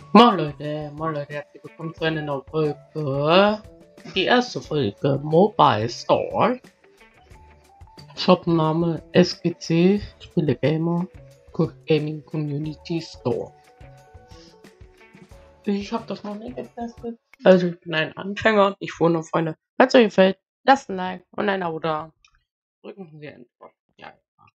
Moin Leute, herzlich willkommen zu einer neuen Folge. Die erste Folge Mobile Store. Shopname SGC, Spiele Gamer, Gaming Community Store. Ich habe das noch nicht getestet. Also ich bin ein Anfänger, ich wohne Freunde. Falls euch gefällt, lasst ein Like und ein Abo da. Drücken Sie einfach. Ja.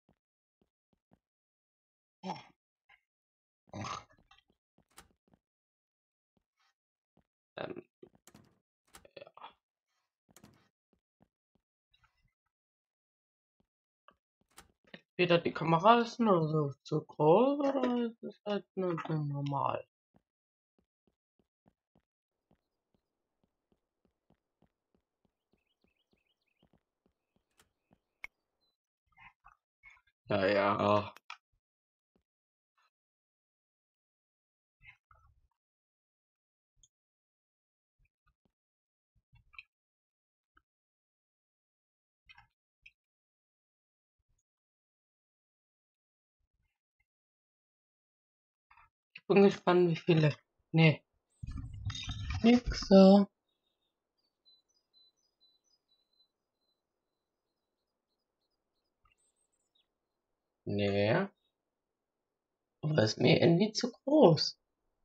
Ähm, Weder die Kamera ist nur so zu groß oder ist es halt nur so normal. Ja. Ich bin gespannt, wie viele. Nee, nix so. Nee, aber ist mir irgendwie zu groß.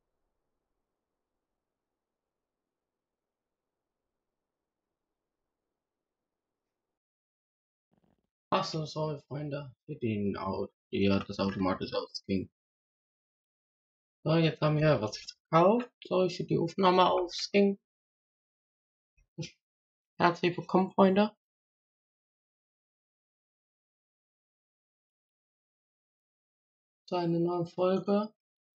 Ach so, sorry, Freunde, für den ja, das automatisch ausging. So, jetzt haben wir was gekauft. Soll ich für die Aufnahme ausging? Herzlich willkommen, Freunde, zu einer neuen Folge.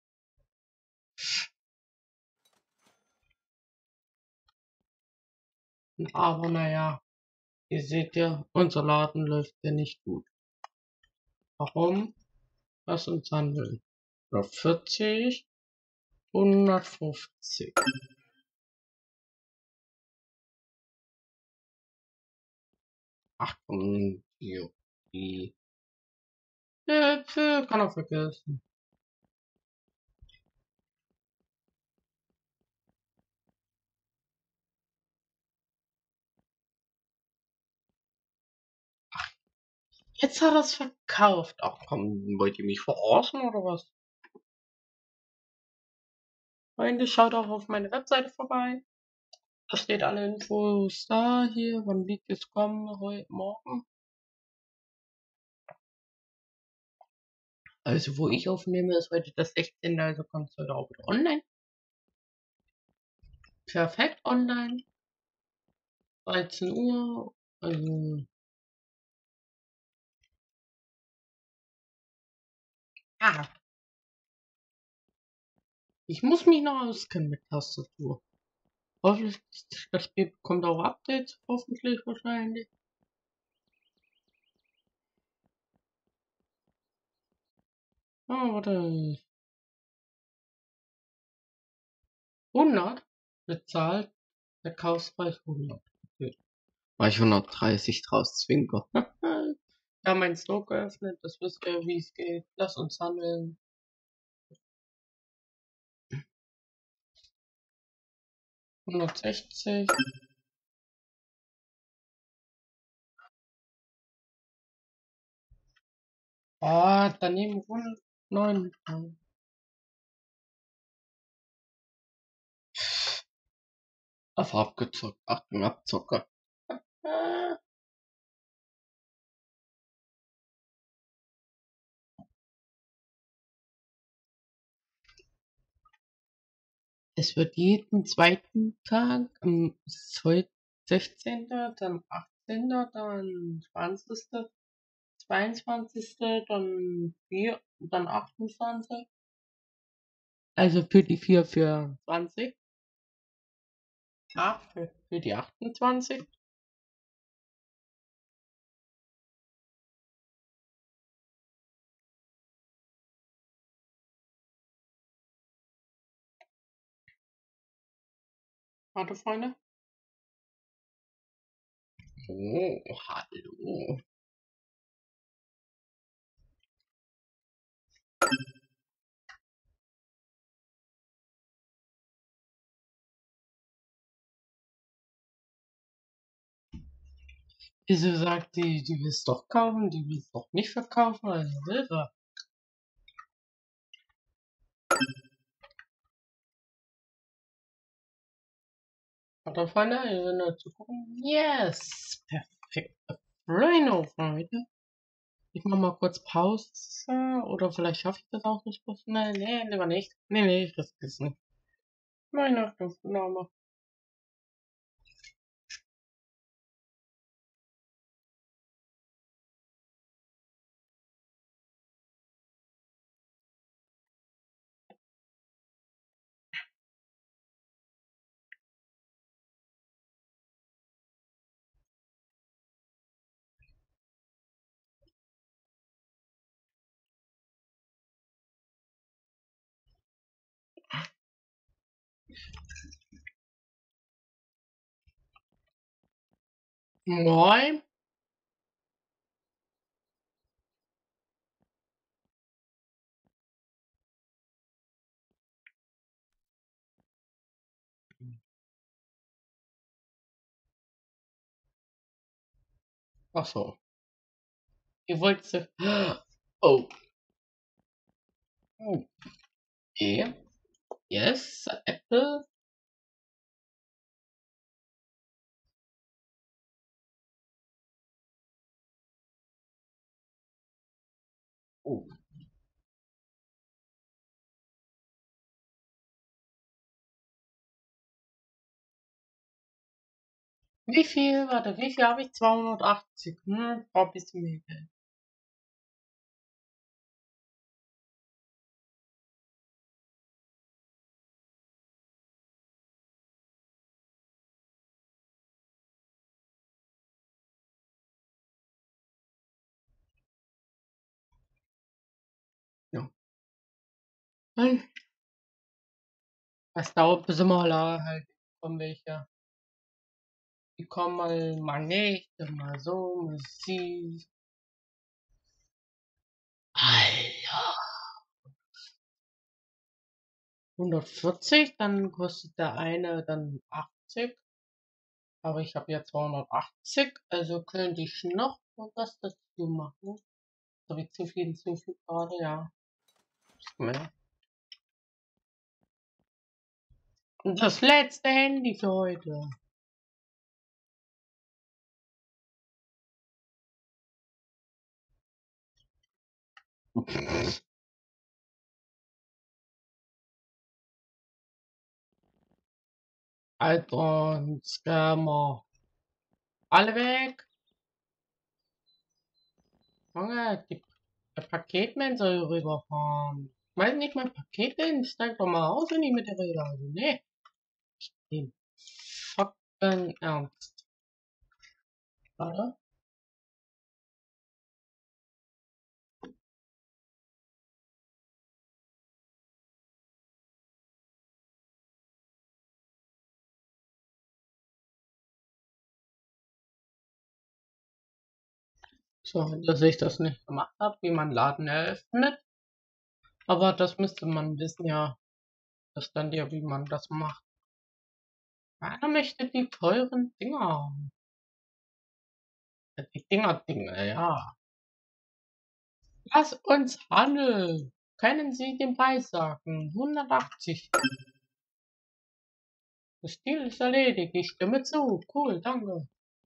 Aber naja, ihr seht ja, unser Laden läuft ja nicht gut. Warum? Lass uns handeln. 140, 150. Ach komm, die kann er vergessen. Jetzt hat er es verkauft. Ach komm, wollt ihr mich verarschen oder was? Freunde, schaut auch auf meine Webseite vorbei. Da steht alle Infos da, hier, wann Videos kommen, heute, morgen. Also, wo ich aufnehme, ist heute das 16. Also kommt es heute auch wieder online. Perfekt online. 13 Uhr. Also, ah, ich muss mich noch auskennen mit Tastatur. Hoffentlich, das Spiel bekommt auch Updates, hoffentlich wahrscheinlich. Oh, warte. 100 bezahlt, Verkaufspreis 100. Okay. Weil ich 130 draus zwinker. Ja, mein Store geöffnet, das wisst ihr, wie es geht. Lass uns handeln. 160. Ah, daneben 109. Auf abgezockt. Achtung, Abzocker. Es wird jeden zweiten Tag, ist heute 16., dann 18., dann 20., 22., dann 4, dann 28. Also für die 4 für 20. Ja, für die 28. Warte, Freunde. Oh, hallo. Wieso sagt die will's doch kaufen, die will's doch nicht verkaufen, also Silber. Hat er Freunde, ihr seid nur zu gucken. Yes! Perfekt. Rhino, Freunde. Ich mach mal kurz Pause. Oder vielleicht schaffe ich das auch nicht. Nee, lieber nicht. Nee, ich riskiere es nicht. Meine Name. Moin. Ach so. Ihr wollt. Oh. Okay. Yes, Apple. Oh. Wie viel? Warte, wie viel habe ich? 280. Brauch ein bisschen mehr Geld. Ja. Das dauert bis immer halt kommen welche. Die kommen mal nicht, mal so, mal sie. Alter. 140, dann kostet der eine dann 80. Aber ich habe ja 280, also könnte ich noch was dazu machen. Habe ich zu viel hinzufügt gerade, ja. Ist mehr. Und das letzte Handy für heute. Alter, Scammer. Alle weg. Junge, der Paketman soll rüberfahren. Ich meine nicht mein Paket hin. Steig doch mal aus, wenn ich mit der Rede. Also, nee. Den fucking Ernst. Warte. So, dass ich das nicht gemacht habe, wie man Laden eröffnet. Aber das müsste man wissen, ja. Das stand ja, wie man das macht. Keiner möchte die teuren Dinger haben. Die Dinger, ja. Lass uns handeln. Können Sie den Preis sagen? 180. Das Deal ist erledigt. Ich stimme zu. Cool, danke.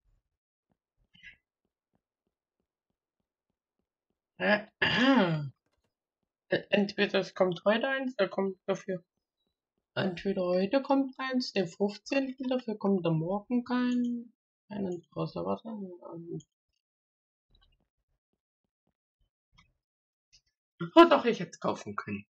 Entweder es kommt heute eins, da kommt dafür. Entweder heute kommt eins, den 15. Dafür kommt am Morgen keinen außer Wasser. Oh, doch, ich hätte es kaufen können.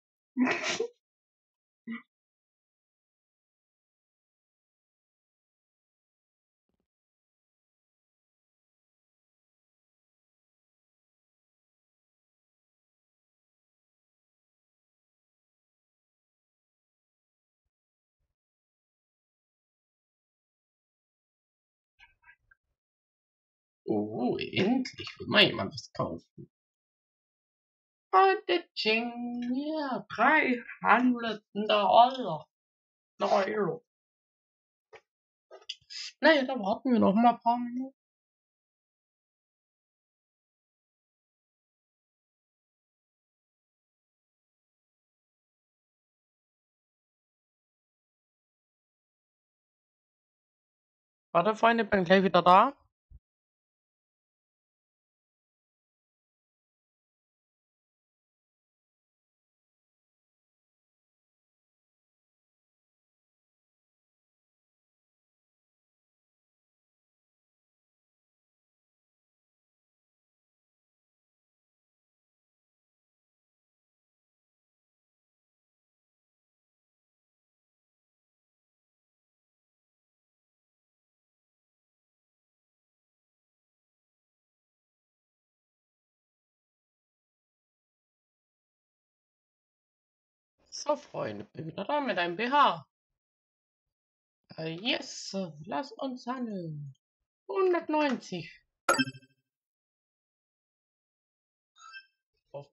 Oh, endlich will mal jemand was kaufen. Heute Ching, ja, 300 Dollar. Euro. Naja, da warten wir noch mal ein paar Minuten. Warte, Freunde, bin gleich wieder da. So, Freunde, bin wieder da mit einem BH. Yes, lass uns handeln. 190. Auf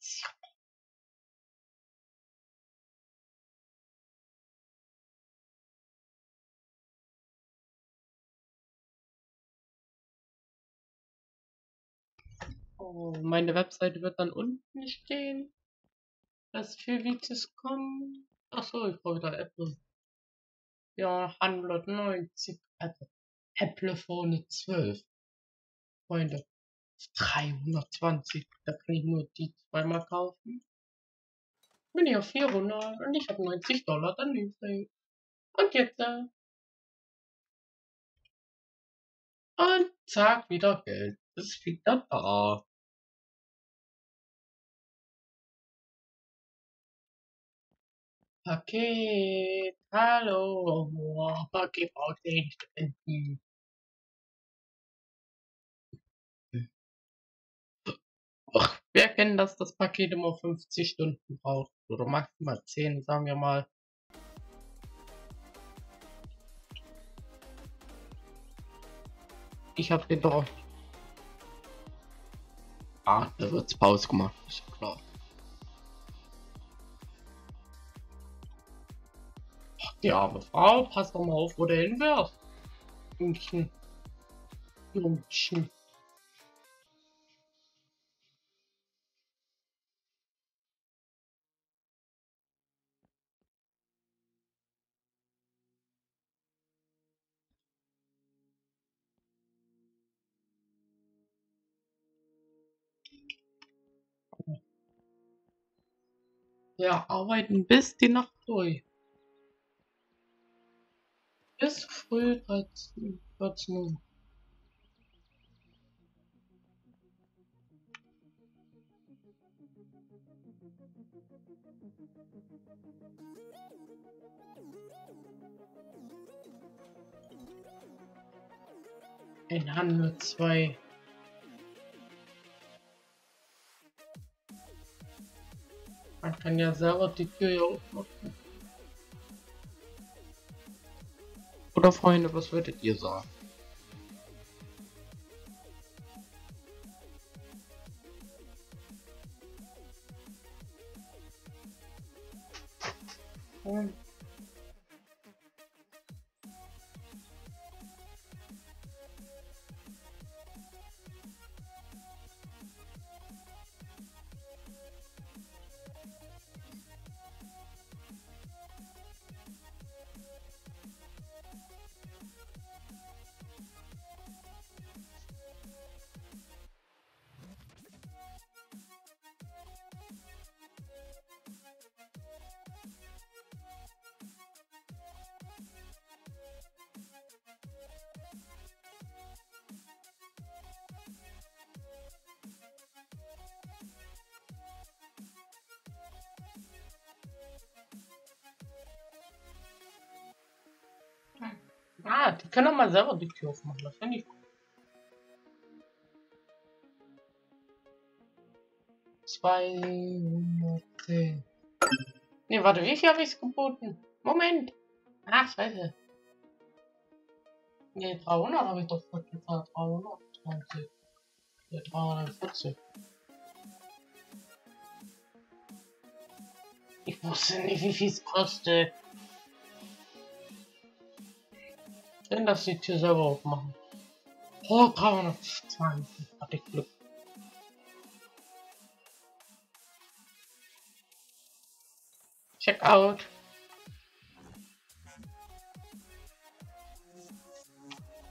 Oh, meine Webseite wird dann unten stehen. Dass viel Videos kommen. Achso, ich brauche wieder Apple. Ja, 190. Also, Apple-Phone 12. Freunde. 320. Da kann ich nur die zweimal kaufen. Bin ich auf 400 und ich habe $90 dann übrig. Und jetzt, und zack, wieder Geld. Das ist wieder da. Paket. Hallo. Paket braucht 10 Stunden. Ach, wir kennen das Paket immer 50 Stunden braucht. Oder maximal 10, sagen wir mal. Ich habe den doch. Ah, da wird's Pause gemacht. Ist ja klar. Ach, die arme Frau, pass doch mal auf, wo du hinwirfst. Jungchen. Jungchen. Ja, arbeiten bis die Nacht durch. Bis früh 13 Uhr. Ein Handel 2. Man kann ja selber die Tür hier aufmachen. Oder Freunde, was würdet ihr sagen? Hm. Ah, die können doch mal selber die Tür aufmachen, das finde ich gut. 210. Ne, warte, wie viel habe ich geboten? Moment. Ach, scheiße. Ne, 300 habe ich doch bezahlt. 320. Ne, 340. Ich wusste nicht, wie viel es kostet. Denn dass die Tür selber aufmachen. Oh, 320. Hatte ich Glück. Check out.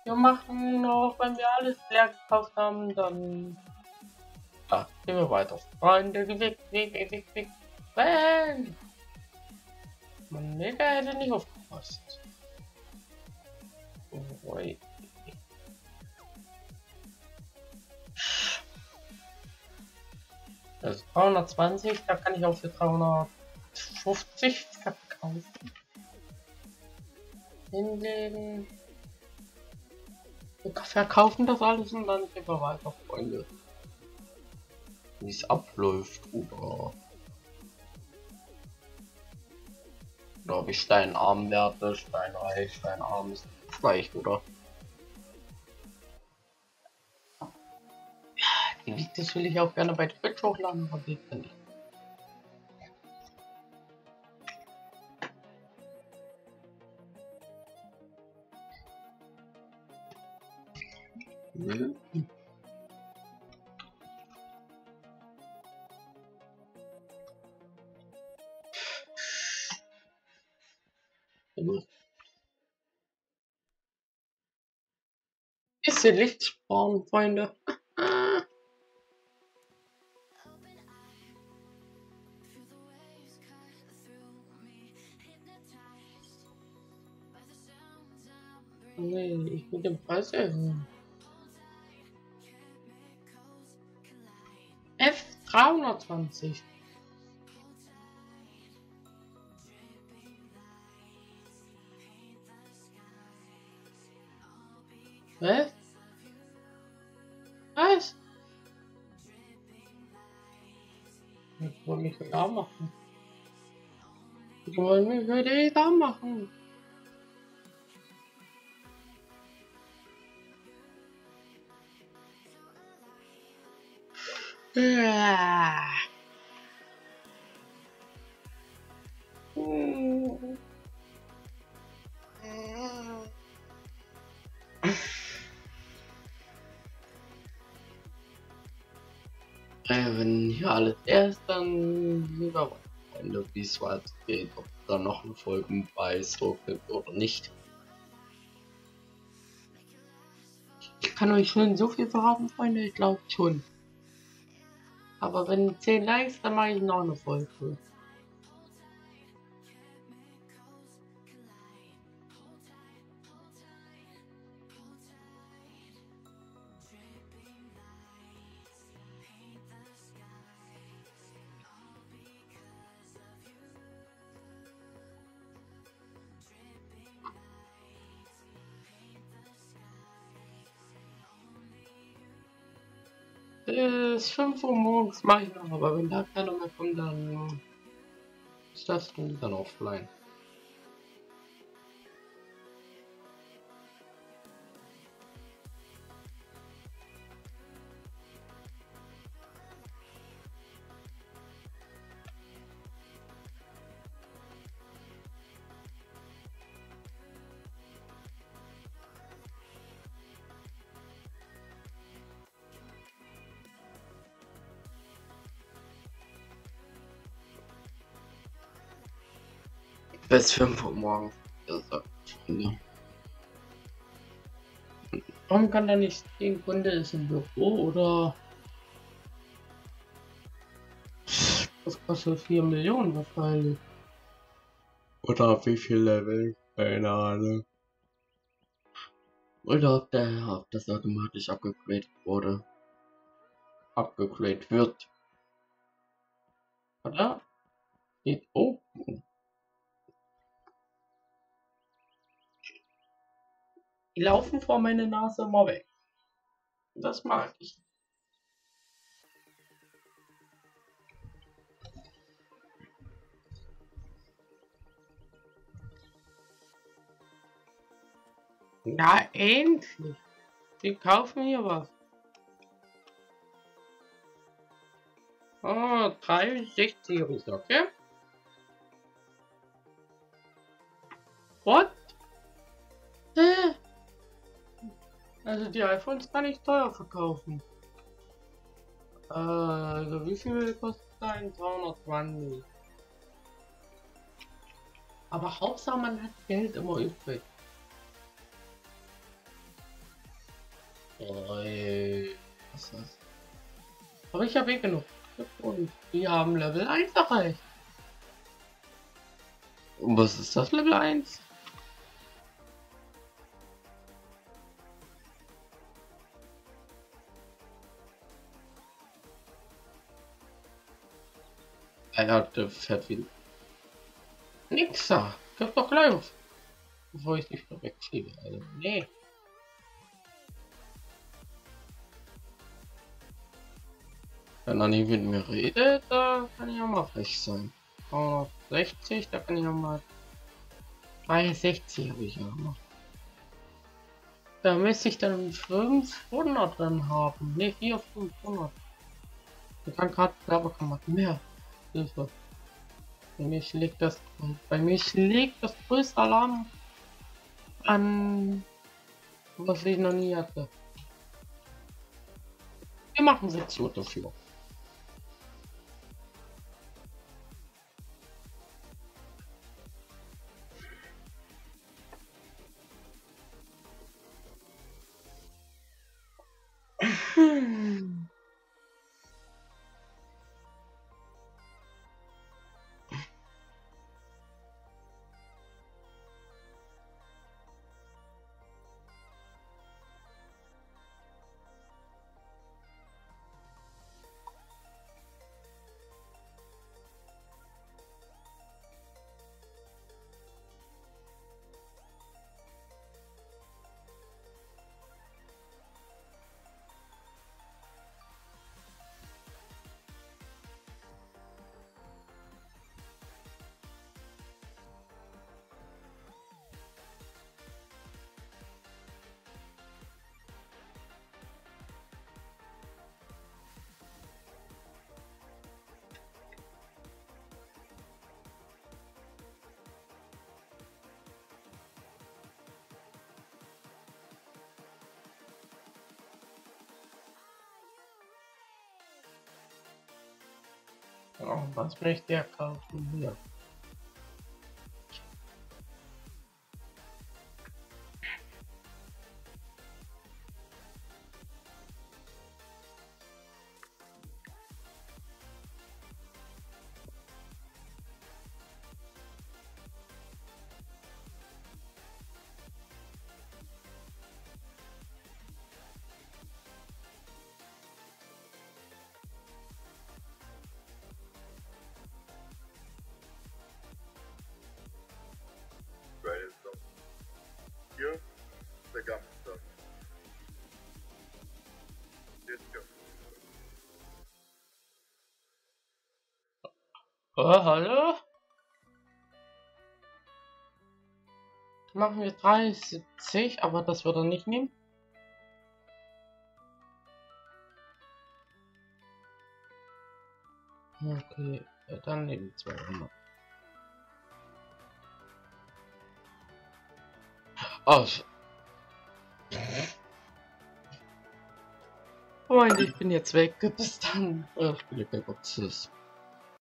Wir machen noch, wenn wir alles leer gekauft haben, dann ja, gehen wir weiter. Freunde, weg. Bang! Mann, nee, der hätte nicht aufgepasst. Oh, das ist 320, da kann ich auch für 350 verkaufen. Hinlegen. Wir verkaufen das alles und dann gehen wir weiter, Freunde. Wie es abläuft, oder ob ich Steinarm werte, Steinreich, Steinarm ist gleich, oder? Das will ich auch gerne bei Twitch hochladen, aber geht ja nicht. Bisschen Licht sparen, Freunde. Nee, ich will den Preis erhöhen. F320. Was? Was? Das wollen mich da machen. Die wollen mich heute da machen. Ja. Wenn hier alles erst, dann lieber Freunde, wie es weitergeht, ob da noch eine Folge bei so gibt oder nicht. Ich kann euch schon so viel verraten, Freunde, ich glaube schon. Aber wenn 10 Likes, dann mache ich noch eine Folge. Bis 5 Uhr morgens mache ich noch, aber wenn da keiner mehr kommt, dann ist das dann offline. Bis 5 Uhr morgens. Ja. Warum kann da nicht stehen, Kunde ist im Büro oder das kostet 4 Millionen wahrscheinlich. Oder wie viel Level? Keine Ahnung. Oder ob das automatisch abgegradet wurde. Abgegradet wird. Oder? Geht open. Die laufen vor meiner Nase immer weg. Das mag ich. Ja, endlich. Die kaufen hier was. Oh, 63 ist okay. What? Also die iPhones kann ich teuer verkaufen. Also wie viel kostet ein 320? Aber Hauptsache man hat Geld immer übrig. ist das? Aber ich habe eh genug. Und die haben Level 1 erreicht. Und was ist das Level 1? Er hatte fährt wie nix da. Gib doch gleich auf. Bevor ich dich wegfliege. Also, nee. Wenn er nicht mit mir redet, da kann ich auch mal frech sein. 60, da kann ich auch mal 63 habe ich ja noch. Da müsste ich dann 500 dann haben. Ne, 400, 500. Ich kann gerade Klaverkammer mehr. Hilfe. Bei mir schlägt das größte Alarm an, was ich noch nie hatte. Wir machen 6 Uhr dafür. Oh, was möchte er kaufen hier? Hier der Gamster. Jetzt Oh, hallo? Machen wir 73, aber das wird er nicht nehmen. Okay, ja, dann nehmen 200. Oh, Freunde, ich bin jetzt weg. Bis dann. Spiele bei Boxes.